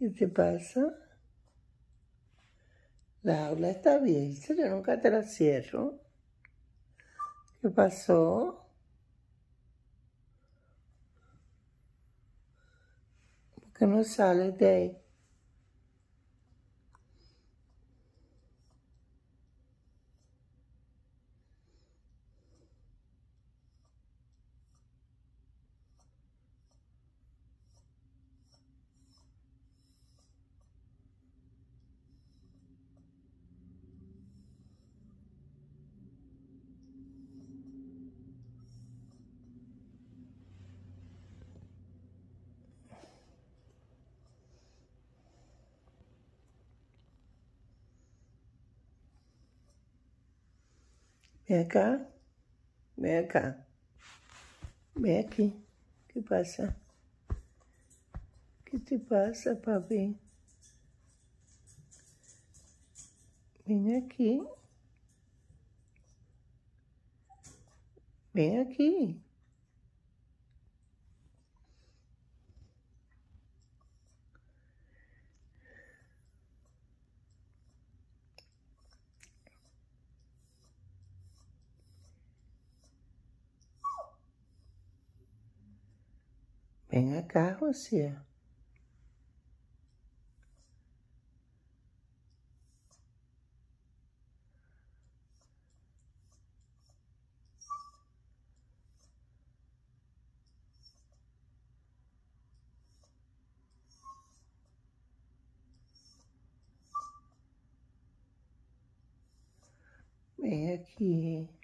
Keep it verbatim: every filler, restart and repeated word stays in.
¿Qué te pasa? La aula está abierta, yo nunca te la cierro. ¿Qué pasó? ¿Por qué no sales de ahí? Ven acá, ven acá, ven aquí. ¿Qué pasa? ¿Qué te pasa, papi? Ven aquí. Ven aquí. Ven acá, José. Ven aquí.